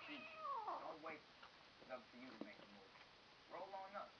Don't wait. It's up to you to make the move. Roll on up.